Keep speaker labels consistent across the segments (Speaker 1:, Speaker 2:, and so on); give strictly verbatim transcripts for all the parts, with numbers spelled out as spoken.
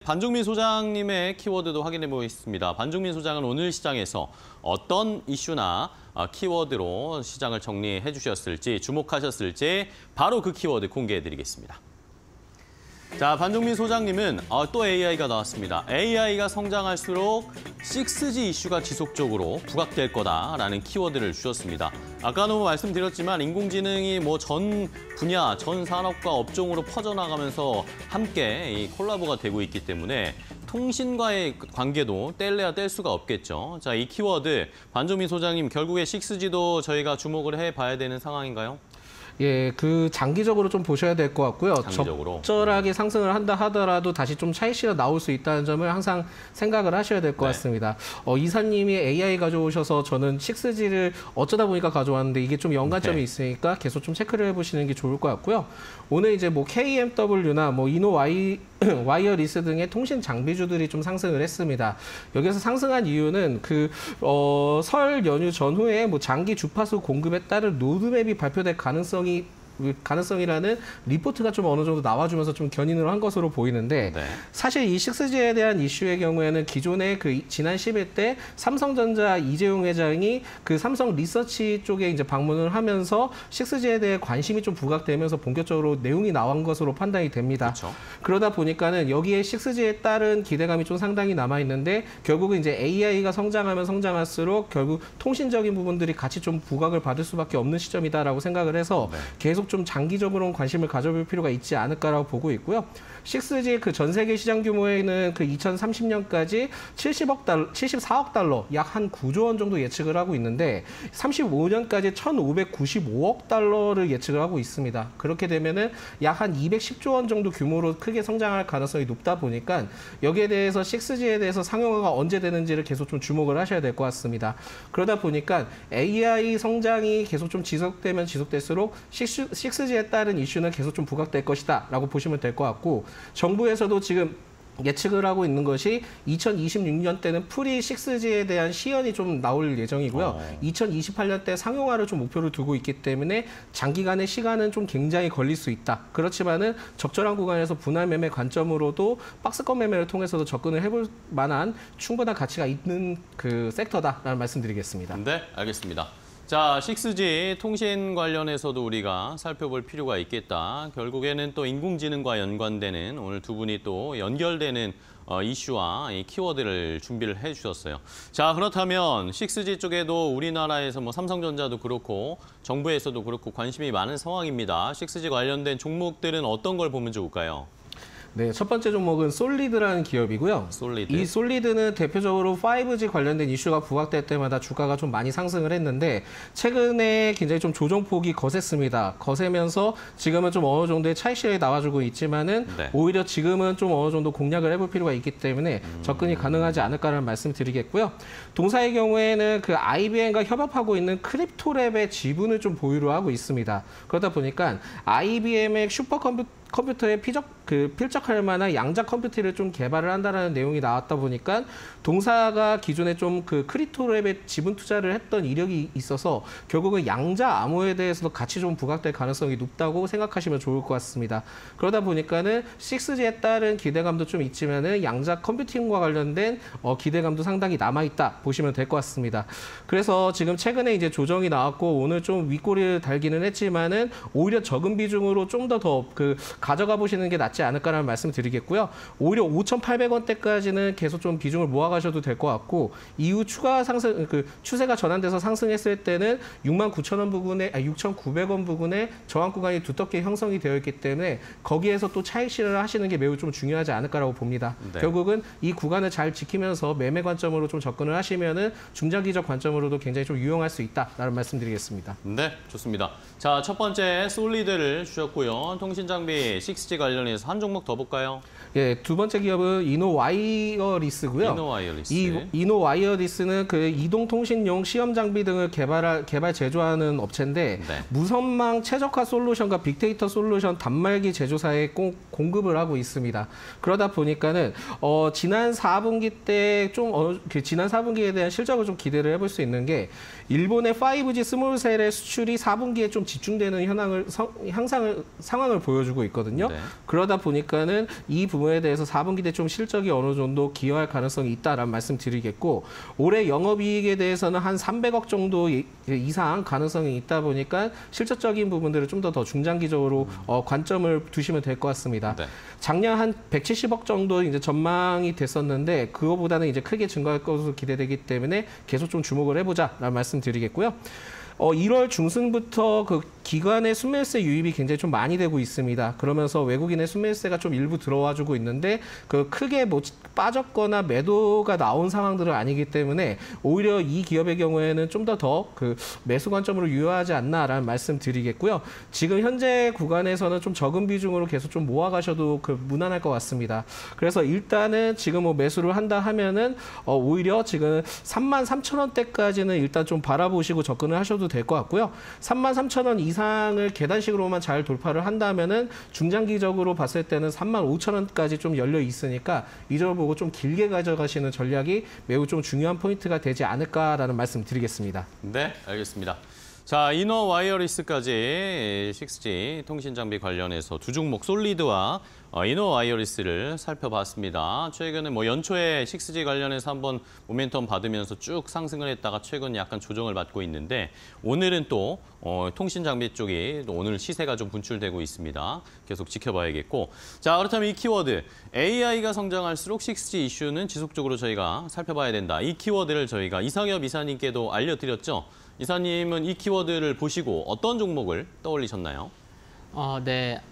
Speaker 1: 반종민 소장님의 키워드도 확인해 보겠습니다. 반종민 소장은 오늘 시장에서 어떤 이슈나 키워드로 시장을 정리해 주셨을지, 주목하셨을지 바로 그 키워드 공개해 드리겠습니다. 자, 반종민 소장님은 어, 또 에이아이가 나왔습니다. 에이아이가 성장할수록 식스지 이슈가 지속적으로 부각될 거다라는 키워드를 주셨습니다. 아까도 말씀드렸지만 인공지능이 뭐 전 분야, 전 산업과 업종으로 퍼져나가면서 함께 이 콜라보가 되고 있기 때문에 통신과의 관계도 뗄래야 뗄 수가 없겠죠. 자, 이 키워드 반종민 소장님 결국에 식스지도 저희가 주목을 해봐야 되는 상황인가요?
Speaker 2: 예, 그 장기적으로 좀 보셔야 될 것 같고요.
Speaker 1: 장기적으로.
Speaker 2: 적절하게 상승을 한다 하더라도 다시 좀 차익실현 나올 수 있다는 점을 항상 생각을 하셔야 될 것
Speaker 1: 네.
Speaker 2: 같습니다. 어, 이사님이 에이아이 가져오셔서 저는 식스지를 어쩌다 보니까 가져왔는데 이게 좀 연관점이
Speaker 1: 네.
Speaker 2: 있으니까 계속 좀 체크를 해보시는 게 좋을 것 같고요. 오늘 이제 뭐 케이엠더블유나 뭐 이노와이 와이어리스 등의 통신 장비주들이 좀 상승을 했습니다. 여기서 상승한 이유는 그 어, 설 연휴 전후에 뭐 장기 주파수 공급에 따른 로드맵이 발표될 가능성이 가능성이라는 리포트가 좀 어느 정도 나와주면서 좀 견인을 한 것으로 보이는데 네. 사실 이 식스지에 대한 이슈의 경우에는 기존에 그 지난 십 일 때 삼성전자 이재용 회장이 그 삼성 리서치 쪽에 이제 방문을 하면서 식스지에 대해 관심이 좀 부각되면서 본격적으로 내용이 나온 것으로 판단이 됩니다. 그렇죠. 그러다 보니까는 여기에 식스지에 따른 기대감이 좀 상당히 남아 있는데 결국은 이제 에이아이가 성장하면 성장할수록 결국 통신적인 부분들이 같이 좀 부각을 받을 수밖에 없는 시점이다라고 생각을 해서 네. 계속 좀 장기적으로 관심을 가져볼 필요가 있지 않을까라고 보고 있고요. 식스지 그 전 세계 시장 규모에는 그 이천삼십 년까지 칠십억 달러, 칠십사억 달러, 약 한 구조 원 정도 예측을 하고 있는데 삼십오 년까지 천오백구십오억 달러를 예측을 하고 있습니다. 그렇게 되면은 약 한 이백십조 원 정도 규모로 크게 성장할 가능성이 높다 보니까 여기에 대해서 식스지에 대해서 상용화가 언제 되는지를 계속 좀 주목을 하셔야 될 것 같습니다. 그러다 보니까 에이아이 성장이 계속 좀 지속되면 지속될수록 식스 식스지에 따른 이슈는 계속 좀 부각될 것이다 라고 보시면 될 것 같고 정부에서도 지금 예측을 하고 있는 것이 이천이십육 년 때는 프리 식스지에 대한 시연이 좀 나올 예정이고요. 어. 이천이십팔 년 때 상용화를 좀 목표로 두고 있기 때문에 장기간의 시간은 좀 굉장히 걸릴 수 있다. 그렇지만은 적절한 구간에서 분할 매매 관점으로도 박스권 매매를 통해서도 접근을 해볼 만한 충분한 가치가 있는 그 섹터다라는 말씀드리겠습니다.
Speaker 1: 네, 알겠습니다. 자, 식스지 통신 관련해서도 우리가 살펴볼 필요가 있겠다. 결국에는 또 인공지능과 연관되는 오늘 두 분이 또 연결되는 어, 이슈와 이 키워드를 준비를 해주셨어요. 자, 그렇다면 식스지 쪽에도 우리나라에서 뭐 삼성전자도 그렇고 정부에서도 그렇고 관심이 많은 상황입니다. 식스지 관련된 종목들은 어떤 걸 보면 좋을까요?
Speaker 2: 네, 첫 번째 종목은 솔리드라는 기업이고요.
Speaker 1: 솔리드.
Speaker 2: 이 솔리드는 대표적으로 파이브지 관련된 이슈가 부각될 때마다 주가가 좀 많이 상승을 했는데 최근에 굉장히 좀 조정폭이 거셌습니다. 거세면서 지금은 좀 어느 정도의 차익실현이 나와주고 있지만은 네. 오히려 지금은 좀 어느 정도 공략을 해볼 필요가 있기 때문에 음... 접근이 가능하지 않을까라는 말씀 드리겠고요. 동사의 경우에는 그 아이비엠과 협업하고 있는 크립토랩의 지분을 좀 보유를 하고 있습니다. 그러다 보니까 아이비엠의 슈퍼컴퓨터 컴퓨터에 피적, 그 필적할 만한 양자 컴퓨터를 좀 개발을 한다는 내용이 나왔다 보니까 동사가 기존에 좀 그 크립토랩에 지분 투자를 했던 이력이 있어서 결국은 양자 암호에 대해서도 같이 좀 부각될 가능성이 높다고 생각하시면 좋을 것 같습니다. 그러다 보니까는 식스지에 따른 기대감도 좀 있지만은 양자 컴퓨팅과 관련된 어, 기대감도 상당히 남아있다 보시면 될 것 같습니다. 그래서 지금 최근에 이제 조정이 나왔고 오늘 좀 윗꼬리를 달기는 했지만은 오히려 적은 비중으로 좀 더 더 그 가져가 보시는 게 낫지 않을까라는 말씀 드리겠고요. 오히려 오천팔백 원대까지는 계속 좀 비중을 모아가셔도 될 것 같고 이후 추가 상승, 그 추세가 전환돼서 상승했을 때는 육만 구천 원 부근에, 아, 육천구백 원 부근에 저항 구간이 두텁게 형성이 되어 있기 때문에 거기에서 또 차익 실현을 하시는 게 매우 좀 중요하지 않을까라고 봅니다. 네. 결국은 이 구간을 잘 지키면서 매매 관점으로 좀 접근을 하시면은 중장기적 관점으로도 굉장히 좀 유용할 수 있다라는 말씀드리겠습니다.
Speaker 1: 네, 좋습니다. 자, 첫 번째 솔리드를 주셨고요. 통신 장비 식스지 관련해서 한 종목 더 볼까요?
Speaker 2: 예, 두 번째 기업은 이노와이어리스고요.
Speaker 1: 이노와이어리스.
Speaker 2: 이 이노와이어리스는 그 이동통신용 시험 장비 등을 개발 개발 제조하는 업체인데 네. 무선망 최적화 솔루션과 빅데이터 솔루션 단말기 제조사에 공, 공급을 하고 있습니다. 그러다 보니까는 어, 지난 사 분기 때 좀 어, 그 지난 사 분기에 대한 실적을 좀 기대를 해볼 수 있는 게 일본의 파이브지 스몰셀의 수출이 사 분기에 좀 집중되는 현황을 성, 향상을 상황을 보여주고 있거든요. 있거든요.
Speaker 1: 네.
Speaker 2: 그러다 보니까는 이 부분에 대해서 사 분기 때 좀 실적이 어느 정도 기여할 가능성이 있다라는 말씀 드리겠고, 올해 영업이익에 대해서는 한 삼백억 정도 이상 가능성이 있다 보니까 실질적인 부분들을 좀 더 더 중장기적으로 어, 관점을 두시면 될 것 같습니다.
Speaker 1: 네.
Speaker 2: 작년 한 백칠십억 정도 이제 전망이 됐었는데 그거보다는 이제 크게 증가할 것으로 기대되기 때문에 계속 좀 주목을 해보자라는 말씀 드리겠고요. 어, 일월 중순부터 그 기관의 순매수세 유입이 굉장히 좀 많이 되고 있습니다. 그러면서 외국인의 순매수세가 좀 일부 들어와주고 있는데 그 크게 뭐 빠졌거나 매도가 나온 상황들은 아니기 때문에 오히려 이 기업의 경우에는 좀 더 더 그 매수 관점으로 유효하지 않나라는 말씀 드리겠고요. 지금 현재 구간에서는 좀 적은 비중으로 계속 좀 모아가셔도 그 무난할 것 같습니다. 그래서 일단은 지금 뭐 매수를 한다 하면은 어, 오히려 지금 삼만 삼천 원대까지는 일단 좀 바라보시고 접근을 하셔도 될 것 같고요. 삼만 삼천 원 이상을 계단식으로만 잘 돌파를 한다면은 중장기적으로 봤을 때는 삼만 오천 원까지 좀 열려 있으니까 이 점을 보고 좀 길게 가져가시는 전략이 매우 좀 중요한 포인트가 되지 않을까라는 말씀 드리겠습니다.
Speaker 1: 네, 알겠습니다. 자, 이너 와이어리스까지 식스지 통신 장비 관련해서 두 종목 솔리드와 어, 이너 와이어리스를 살펴봤습니다. 최근에 뭐 연초에 식스지 관련해서 한번 모멘텀 받으면서 쭉 상승을 했다가 최근 약간 조정을 받고 있는데 오늘은 또 어, 통신 장비 쪽이 또 오늘 시세가 좀 분출되고 있습니다. 계속 지켜봐야겠고. 자, 그렇다면 이 키워드 에이아이가 성장할수록 식스지 이슈는 지속적으로 저희가 살펴봐야 된다. 이 키워드를 저희가 이상엽 이사님께도 알려드렸죠. 이사님은 이 키워드를 보시고 어떤 종목을 떠올리셨나요?
Speaker 3: 어, 네.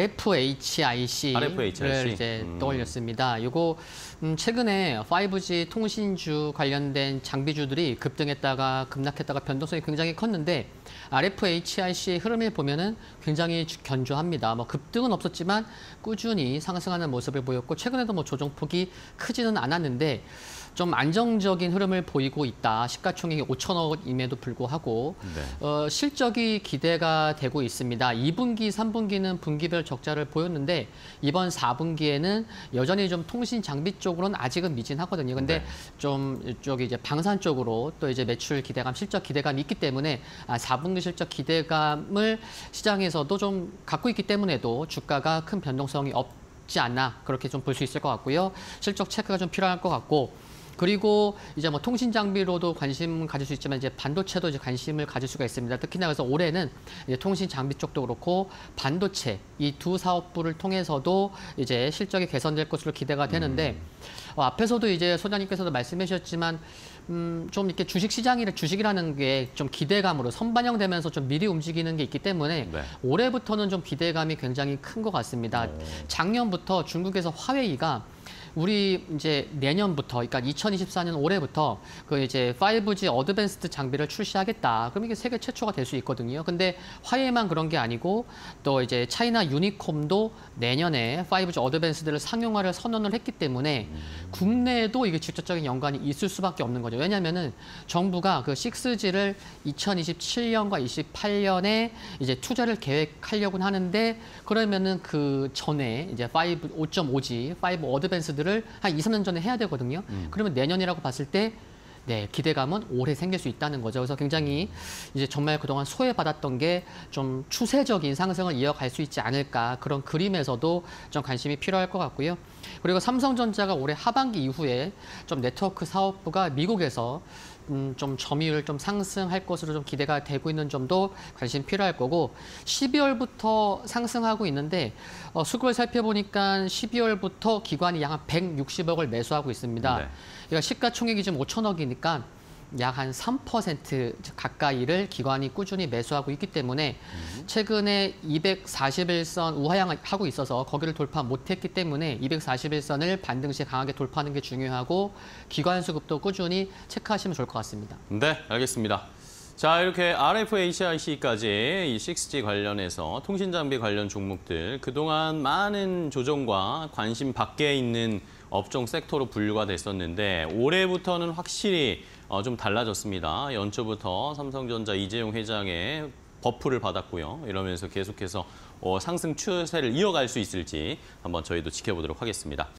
Speaker 3: 알에프에이치아이씨를
Speaker 1: 알에프에이치아이씨?
Speaker 3: 이제
Speaker 1: 음.
Speaker 3: 떠올렸습니다. 이거 음, 최근에 파이브지 통신주 관련된 장비주들이 급등했다가 급락했다가 변동성이 굉장히 컸는데 알에프에이치아이씨의 흐름을 보면은 굉장히 견조합니다. 뭐 급등은 없었지만 꾸준히 상승하는 모습을 보였고 최근에도 뭐 조정폭이 크지는 않았는데 좀 안정적인 흐름을 보이고 있다. 시가총액이 오천억임에도 불구하고
Speaker 1: 네.
Speaker 3: 어, 실적이 기대가 되고 있습니다. 이 분기, 삼 분기는 분기별 적자를 보였는데 이번 사 분기에는 여전히 좀 통신 장비 쪽으로는 아직은 미진하거든요. 근데
Speaker 1: 네.
Speaker 3: 좀 이쪽이 이제 방산 쪽으로 또 이제 매출 기대감, 실적 기대감이 있기 때문에 아, 사 분기 실적 기대감을 시장에서도 좀 갖고 있기 때문에도 주가가 큰 변동성이 없지 않나 그렇게 좀 볼 수 있을 것 같고요. 실적 체크가 좀 필요할 것 같고. 그리고 이제 뭐 통신 장비로도 관심 가질 수 있지만 이제 반도체도 이제 관심을 가질 수가 있습니다. 특히나 그래서 올해는 이제 통신 장비 쪽도 그렇고 반도체 이 두 사업부를 통해서도 이제 실적이 개선될 것으로 기대가 되는데
Speaker 1: 음.
Speaker 3: 어, 앞에서도 이제 소장님께서도 말씀해 주셨지만 음, 좀 이렇게 주식 시장이 주식이라는 게 좀 기대감으로 선반영되면서 좀 미리 움직이는 게 있기 때문에
Speaker 1: 네.
Speaker 3: 올해부터는 좀 기대감이 굉장히 큰 것 같습니다.
Speaker 1: 오.
Speaker 3: 작년부터 중국에서 화웨이가 우리 이제 내년부터, 그러니까 이천이십사 년 올해부터 그 이제 파이브지 어드밴스드 장비를 출시하겠다. 그럼 이게 세계 최초가 될 수 있거든요. 근데 화웨이만 그런 게 아니고 또 이제 차이나 유니콤도 내년에 파이브지 어드밴스드를 상용화를 선언을 했기 때문에 국내에도 이게 직접적인 연관이 있을 수밖에 없는 거죠. 왜냐하면은 정부가 그 식스지를 이천이십칠 년과 이십팔 년에 이제 투자를 계획하려고 하는데 그러면은 그 전에 이제 파이브 오 점 오지, 파이브 어드밴스드를 한 이, 삼 년 전에 해야 되거든요.
Speaker 1: 음.
Speaker 3: 그러면 내년이라고 봤을 때 네, 기대감은 올해 생길 수 있다는 거죠. 그래서 굉장히 이제 정말 그동안 소외받았던 게 좀 추세적인 상승을 이어갈 수 있지 않을까 그런 그림에서도 좀 관심이 필요할 것 같고요. 그리고 삼성전자가 올해 하반기 이후에 좀 네트워크 사업부가 미국에서 음, 좀 점유율 좀 상승할 것으로 좀 기대가 되고 있는 점도 관심 필요할 거고 십이월부터 상승하고 있는데 어, 수급을 살펴보니까 십이월부터 기관이 약 한 백육십억을 매수하고 있습니다.
Speaker 1: 네.
Speaker 3: 그러니까 시가총액이 지금 오천억이니까 약 한 삼 퍼센트 가까이를 기관이 꾸준히 매수하고 있기 때문에 최근에 이백사십일 선 우하향을 하고 있어서 거기를 돌파 못했기 때문에 이백사십일 선을 반등시 강하게 돌파하는 게 중요하고 기관 수급도 꾸준히 체크하시면 좋을 것 같습니다.
Speaker 1: 네, 알겠습니다. 자, 이렇게 알에프에이치아이씨까지 이 식스지 관련해서 통신 장비 관련 종목들 그동안 많은 조정과 관심 밖에 있는 업종 섹터로 분류가 됐었는데 올해부터는 확실히 어, 좀 달라졌습니다. 연초부터 삼성전자 이재용 회장의 버프를 받았고요. 이러면서 계속해서 어, 상승 추세를 이어갈 수 있을지 한번 저희도 지켜보도록 하겠습니다.